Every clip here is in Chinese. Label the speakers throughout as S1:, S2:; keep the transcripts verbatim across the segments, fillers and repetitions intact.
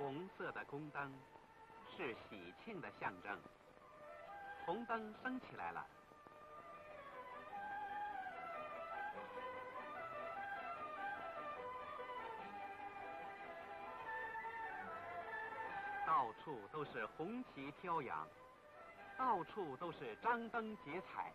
S1: 红色的宫灯是喜庆的象征，红灯升起来了。到处都是红旗飘扬，到处都是张灯结彩。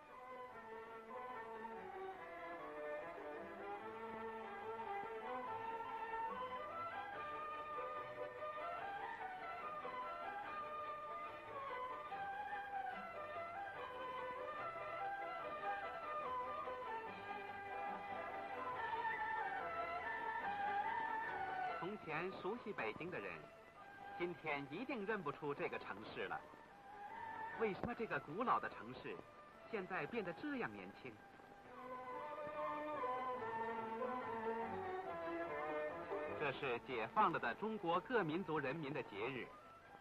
S1: 从前熟悉北京的人，今天一定认不出这个城市了。为什么这个古老的城市现在变得这样年轻？这是解放了的中国各民族人民的节日。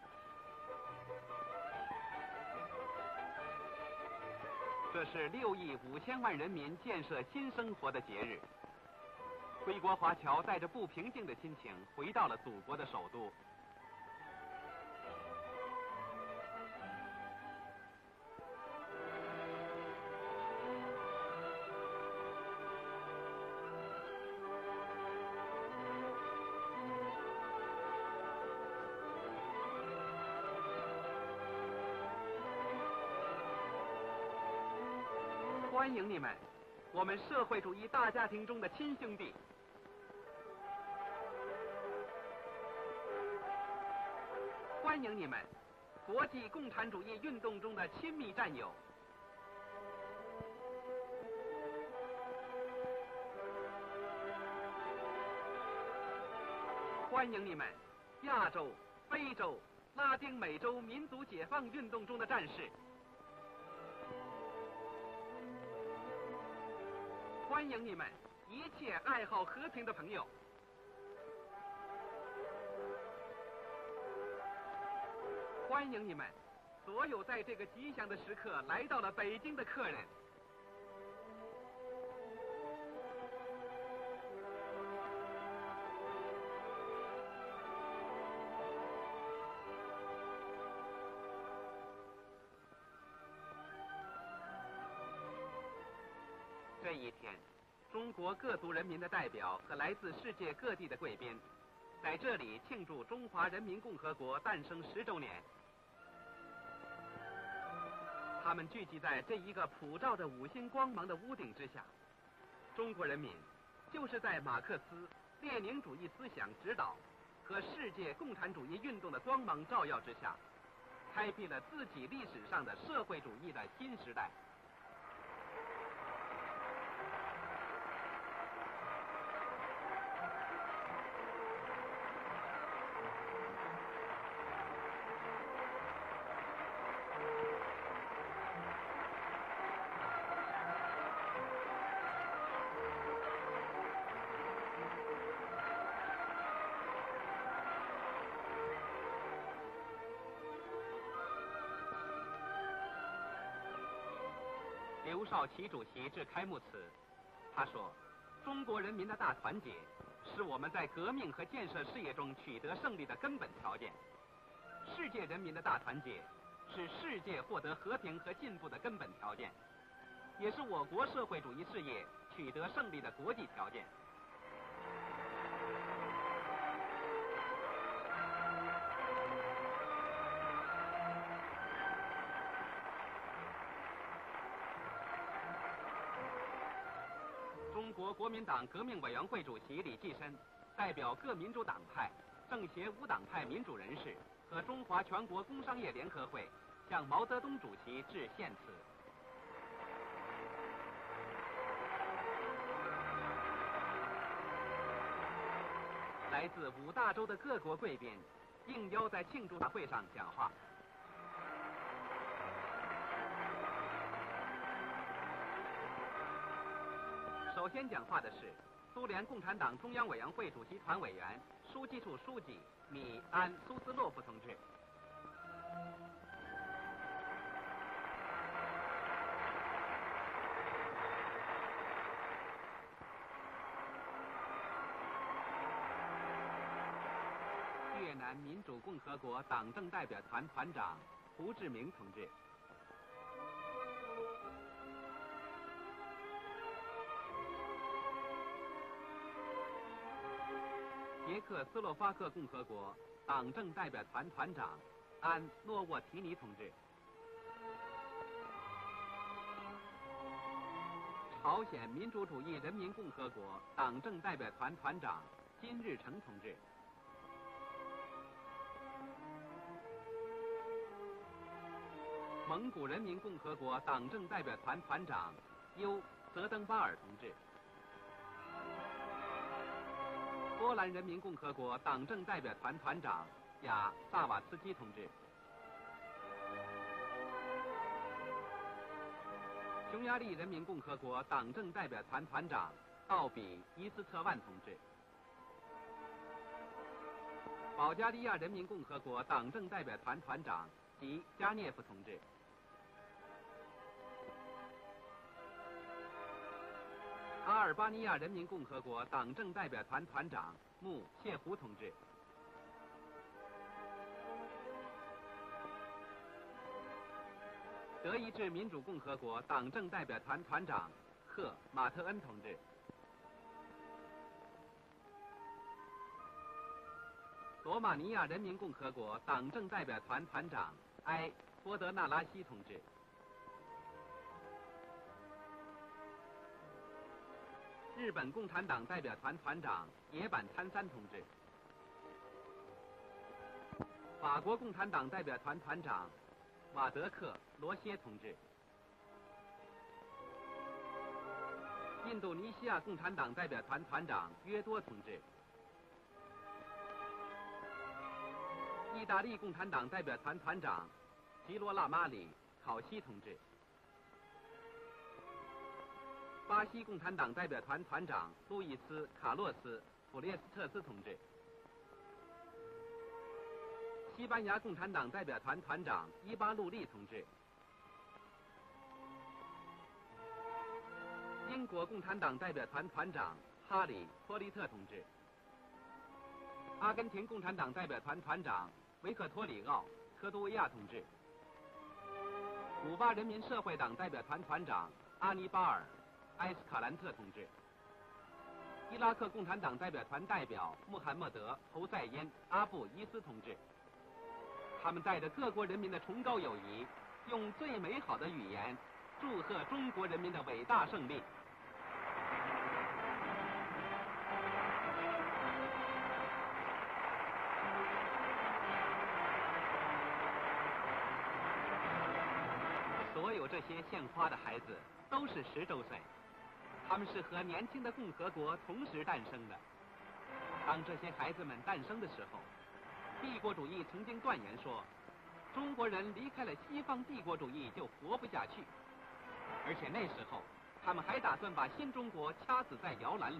S1: 这是六亿五千万人民建设新生活的节日。归国华侨带着不平静的心情回到了祖国的首都。欢迎你们，我们社会主义大家庭中的亲兄弟。欢迎你们，国际共产主义运动中的亲密战友。欢迎你们，亚洲、非洲、拉丁美洲民族解放运动中的战士。欢迎你们，一切爱好和平的朋友。欢迎你们，所有在这个吉祥的时刻来到了北京的客人。这一天，中国各族人民的代表和来自世界各地的贵宾，在这里庆祝中华人民共和国诞生十周年。他们聚集在这一个普照着五星光芒的屋顶之下。中国人民就是在马克思、列宁主义思想指导和世界共产主义运动的光芒照耀之下，开辟了自己历史上的社会主义的新时代。刘少奇主席致开幕词，他说：“中国人民的大团结是我们在革命和建设事业中取得胜利的根本条件；世界人民的大团结是世界获得和平和进步的根本条件，也是我国社会主义事业取得胜利的国际条件。”中国国民党革命委员会主席李济深代表各民主党派、政协无党派民主人士和中华全国工商业联合会向毛泽东主席致献词。来自五大洲的各国贵宾应邀在庆祝大会上讲话。首先讲话的是苏联共产党中央委员会主席团委员、书记处书记米安苏斯洛夫同志。 越南民主共和国党政代表团团长胡志明同志。捷克斯洛伐克共和国党政代表团团长安诺沃提尼同志。朝鲜民主主义人民共和国党政代表团团长金日成同志。蒙古人民共和国党政代表团团长优泽登巴尔同志。波兰人民共和国党政代表团团长雅萨瓦茨基同志。匈牙利人民共和国党政代表团团长奥比伊斯特万同志。保加利亚人民共和国党政代表团团长及加涅夫同志。阿尔巴尼亚人民共和国党政代表团团长穆谢胡同志。德意志民主共和国党政代表团团长赫马特恩同志。罗马尼亚人民共和国党政代表团团长埃波德纳拉西同志。日本共产党代表团团长野坂参三同志。法国共产党代表团团长瓦德克罗歇同志。印度尼西亚共产党代表团团长约多同志。意大利共产党代表团团长吉罗拉马里考西同志。巴西共产党代表团团长路易斯·卡洛斯·普列斯特斯同志。西班牙共产党代表团团长伊巴路利同志。英国共产党代表团团长哈里·托利特同志。阿根廷共产党代表团团长维克托里奥·科多维亚同志。古巴人民社会党代表团团长阿尼巴尔·埃斯卡兰特同志。伊拉克共产党代表团代表穆罕默德·侯赛因·阿布伊斯同志。他们带着各国人民的崇高友谊，用最美好的语言祝贺中国人民的伟大胜利。所有这些献花的孩子都是十周岁，他们是和年轻的共和国同时诞生的。当这些孩子们诞生的时候，帝国主义曾经断言说，中国人离开了西方帝国主义就活不下去，而且那时候他们还打算把新中国掐死在摇篮里。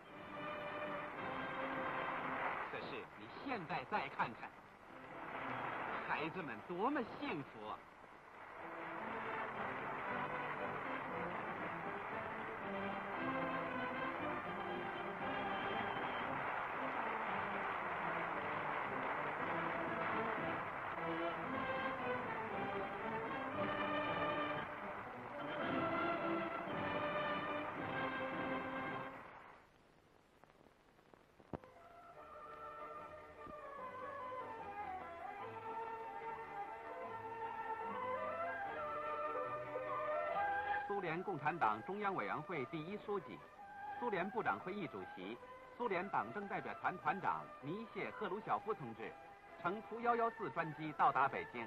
S1: 可是你现在再看看，孩子们多么幸福啊！苏联共产党中央委员会第一书记、苏联部长会议主席、苏联党政代表团团长尼谢赫鲁晓夫同志乘图一一四专机到达北京。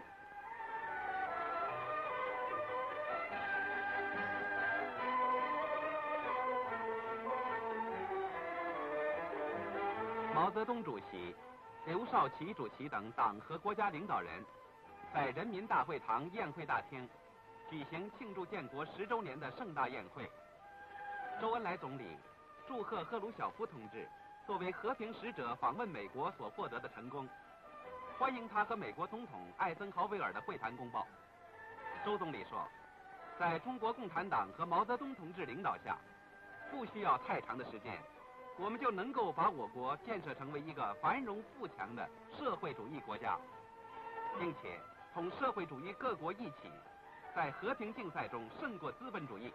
S1: 毛泽东主席、刘少奇主席等党和国家领导人在人民大会堂宴会大厅举行庆祝建国十周年的盛大宴会。周恩来总理祝贺赫鲁晓夫同志作为和平使者访问美国所获得的成功，欢迎他和美国总统艾森豪威尔的会谈公报。周总理说，在中国共产党和毛泽东同志领导下，不需要太长的时间， 我们就能够把我国建设成为一个繁荣富强的社会主义国家，并且同社会主义各国一起，在和平竞赛中胜过资本主义。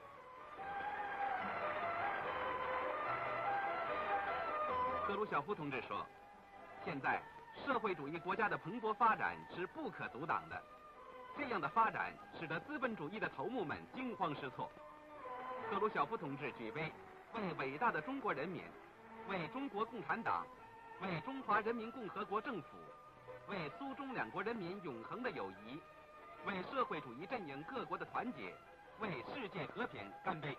S1: 赫鲁晓夫同志说，现在社会主义国家的蓬勃发展是不可阻挡的，这样的发展使得资本主义的头目们惊慌失措。赫鲁晓夫同志举杯，为伟大的中国人民，为中国共产党，为中华人民共和国政府，为苏中两国人民永恒的友谊，为社会主义阵营各国的团结，为世界和平干杯！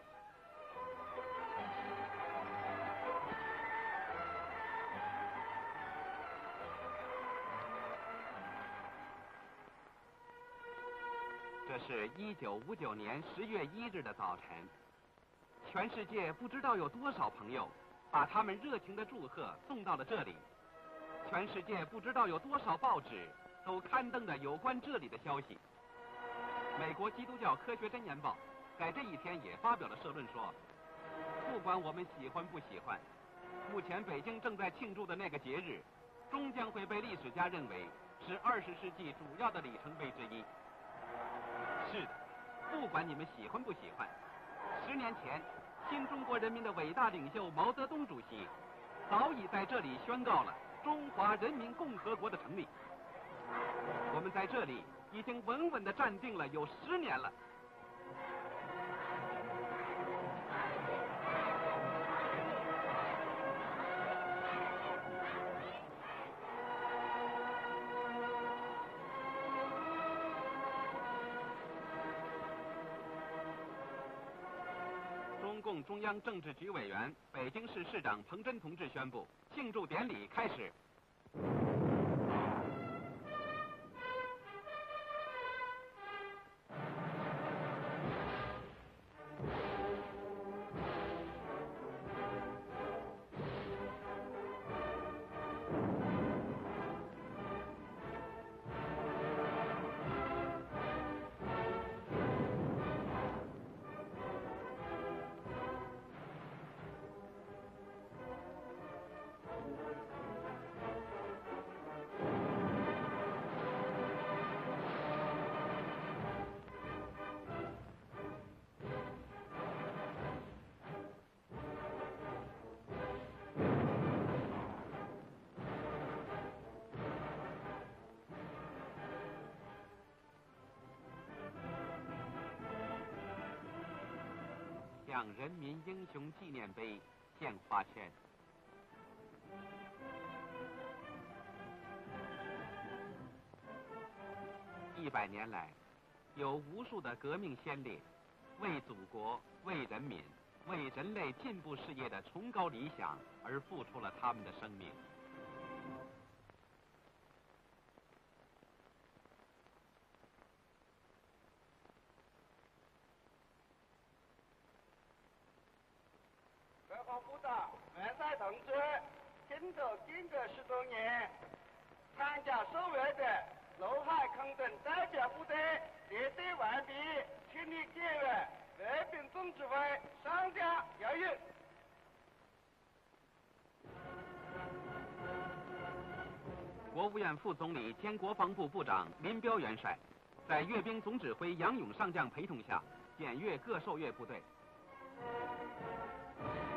S1: 这是一九五九年十月一日的早晨，全世界不知道有多少朋友把他们热情的祝贺送到了这里，全世界不知道有多少报纸都刊登着有关这里的消息。美国基督教科学箴言报在这一天也发表了社论说，不管我们喜欢不喜欢，目前北京正在庆祝的那个节日，终将会被历史家认为是二十世纪主要的里程碑之一。是的，不管你们喜欢不喜欢，十年前新中国人民的伟大领袖毛泽东主席早已在这里宣告了中华人民共和国的成立。我们在这里已经稳稳地站定了有十年了。中共中央政治局委员、北京市市长彭真同志宣布，庆祝典礼开始。向人民英雄纪念碑献花圈。一百年来，有无数的革命先烈，为祖国、为人民、为人类进步事业的崇高理想而付出了他们的生命。
S2: 国防部长袁赛同志经走间隔十多年，参加受委的陆海空等代表部队列队完毕，请你各位和平总指挥上将要有。
S1: 国务院副总理兼国防部部长林彪元帅在阅兵总指挥杨勇上将陪同下检阅各受阅部队。